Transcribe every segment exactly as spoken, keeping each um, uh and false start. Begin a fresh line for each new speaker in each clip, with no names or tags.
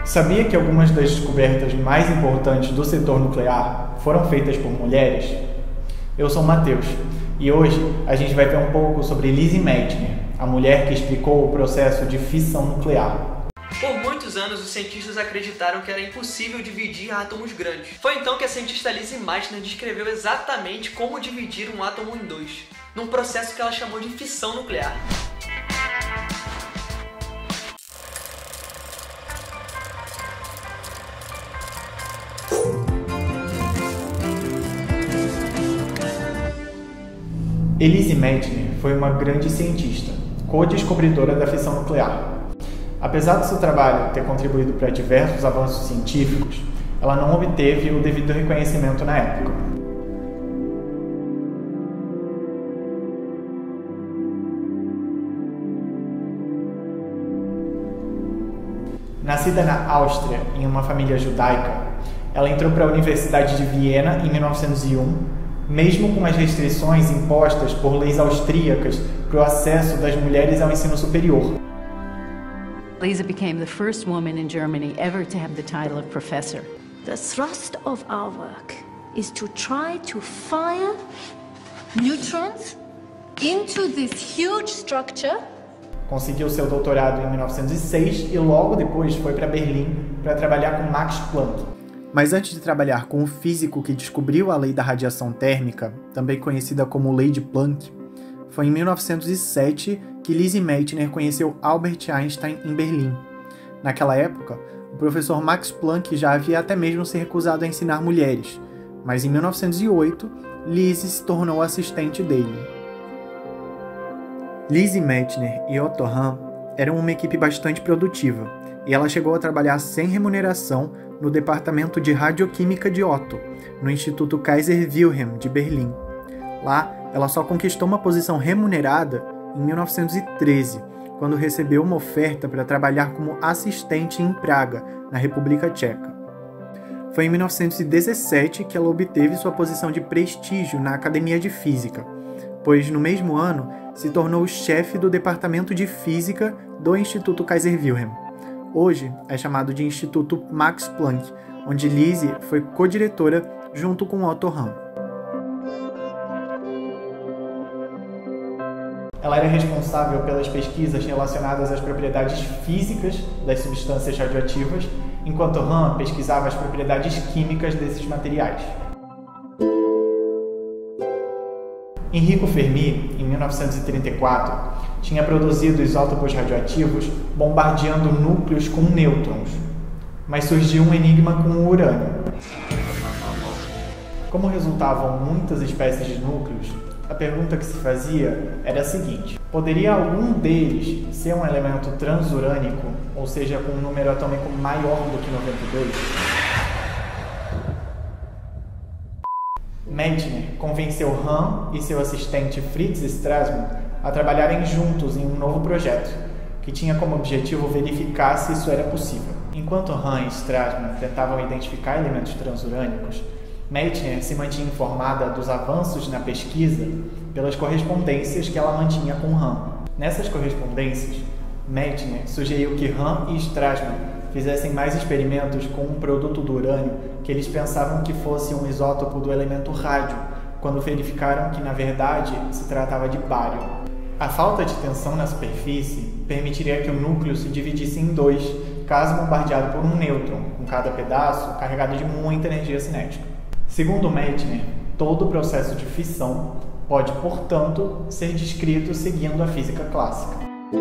Sabia que algumas das descobertas mais importantes do setor nuclear foram feitas por mulheres? Eu sou o Matheus e hoje a gente vai ver um pouco sobre Lise Meitner, a mulher que explicou o processo de fissão nuclear.
Por muitos anos, os cientistas acreditaram que era impossível dividir átomos grandes. Foi então que a cientista Lise Meitner descreveu exatamente como dividir um átomo em dois, num processo que ela chamou de fissão nuclear.
Lise Meitner foi uma grande cientista, co-descobridora da fissão nuclear. Apesar do seu trabalho ter contribuído para diversos avanços científicos, ela não obteve o devido reconhecimento na época. Nascida na Áustria, em uma família judaica, ela entrou para a Universidade de Viena em mil novecentos e um, mesmo com as restrições impostas por leis austríacas para o acesso das mulheres ao ensino superior.
Lise became the first woman in Germany ever to have the title of professor.
The thrust of our work is to try to fire neutrons into this huge structure.
Conseguiu seu doutorado em mil novecentos e seis e logo depois foi para Berlim para trabalhar com Max Planck. Mas antes de trabalhar com o físico que descobriu a lei da radiação térmica, também conhecida como Lei de Planck, foi em mil novecentos e sete que Lise Meitner conheceu Albert Einstein em Berlim. Naquela época, o professor Max Planck já havia até mesmo se recusado a ensinar mulheres, mas em mil novecentos e oito, Lise se tornou assistente dele. Lise Meitner e Otto Hahn eram uma equipe bastante produtiva, e ela chegou a trabalhar sem remuneração no departamento de radioquímica de Otto, no Instituto Kaiser Wilhelm de Berlim. Lá, ela só conquistou uma posição remunerada em mil novecentos e treze, quando recebeu uma oferta para trabalhar como assistente em Praga, na República Tcheca. Foi em mil novecentos e dezessete que ela obteve sua posição de prestígio na Academia de Física, pois no mesmo ano se tornou chefe do Departamento de Física do Instituto Kaiser Wilhelm. Hoje é chamado de Instituto Max Planck, onde Lise foi co-diretora junto com Otto Hahn. Ela era responsável pelas pesquisas relacionadas às propriedades físicas das substâncias radioativas, enquanto Hahn pesquisava as propriedades químicas desses materiais. Enrico Fermi, em mil novecentos e trinta e quatro, tinha produzido isótopos radioativos bombardeando núcleos com nêutrons, mas surgiu um enigma com o urânio. Como resultavam muitas espécies de núcleos, a pergunta que se fazia era a seguinte: poderia algum deles ser um elemento transurânico, ou seja, com um número atômico maior do que noventa e dois? Meitner convenceu Hahn e seu assistente Fritz Strassmann a trabalharem juntos em um novo projeto, que tinha como objetivo verificar se isso era possível. Enquanto Hahn e Strassmann tentavam identificar elementos transurânicos, Meitner se mantinha informada dos avanços na pesquisa pelas correspondências que ela mantinha com Hahn. Nessas correspondências, Meitner sugeriu que Hahn e Strassmann fizessem mais experimentos com um produto do urânio que eles pensavam que fosse um isótopo do elemento rádio, quando verificaram que, na verdade, se tratava de bário. A falta de tensão na superfície permitiria que o núcleo se dividisse em dois, caso bombardeado por um nêutron, com cada pedaço carregado de muita energia cinética. Segundo Meitner, todo o processo de fissão pode, portanto, ser descrito seguindo a física clássica.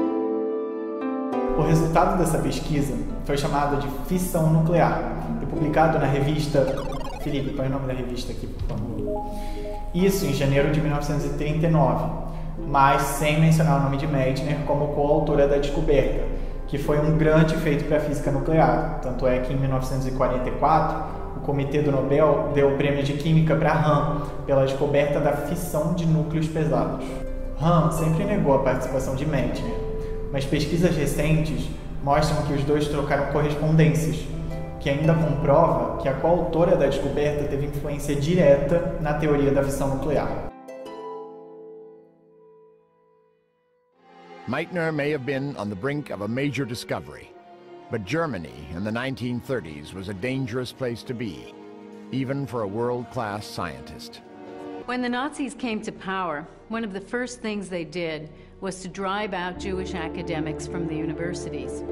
O resultado dessa pesquisa foi chamado de fissão nuclear e publicado na revista... Felipe, põe o nome da revista aqui, por favor. Isso em janeiro de mil novecentos e trinta e nove, mas sem mencionar o nome de Meitner como coautora da descoberta, que foi um grande feito para a física nuclear. Tanto é que em mil novecentos e quarenta e quatro, o Comitê do Nobel deu o prêmio de Química para Hahn pela descoberta da fissão de núcleos pesados. Hahn sempre negou a participação de Meitner, mas pesquisas recentes mostram que os dois trocaram correspondências, que ainda comprova que a coautora da descoberta teve influência direta na teoria da fissão nuclear.
Meitner may have been on the brink of a major discovery, But Germany in the nineteen thirties was a dangerous place to be, even for a world-class scientist.
When the Nazis came to power, one of the first things they did was to drive out Jewish academics from the universities.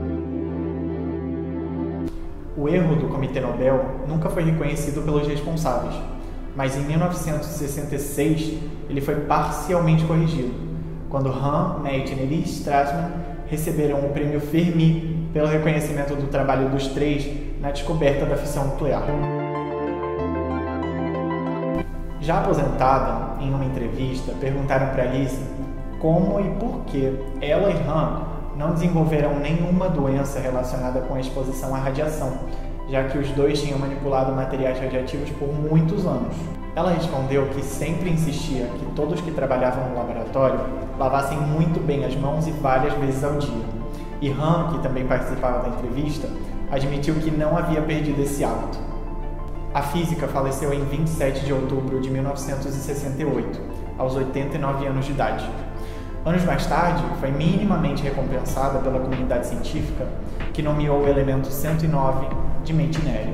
O erro do Comitê Nobel nunca foi reconhecido pelos responsáveis, mas em mil novecentos e sessenta e seis ele foi parcialmente corrigido, quando Hahn, Meitner e Strassmann receberam o prêmio Fermi pelo reconhecimento do trabalho dos três na descoberta da fissão nuclear. Já aposentada, em uma entrevista, perguntaram para Lise como e por que ela e Hahn não desenvolveram nenhuma doença relacionada com a exposição à radiação, já que os dois tinham manipulado materiais radiativos por muitos anos. Ela respondeu que sempre insistia que todos que trabalhavam no laboratório lavassem muito bem as mãos e várias vezes ao dia. E Hahn, que também participava da entrevista, admitiu que não havia perdido esse hábito. A física faleceu em vinte e sete de outubro de mil novecentos e sessenta e oito, aos oitenta e nove anos de idade. Anos mais tarde, foi minimamente recompensada pela comunidade científica, que nomeou o elemento cento e nove de Meitner.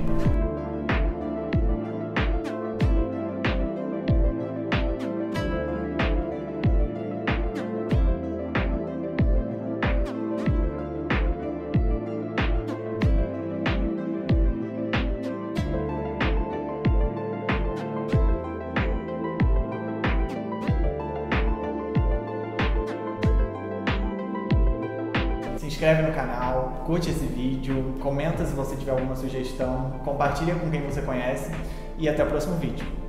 Se inscreve no canal, curte esse vídeo, comenta se você tiver alguma sugestão, compartilha com quem você conhece e até o próximo vídeo.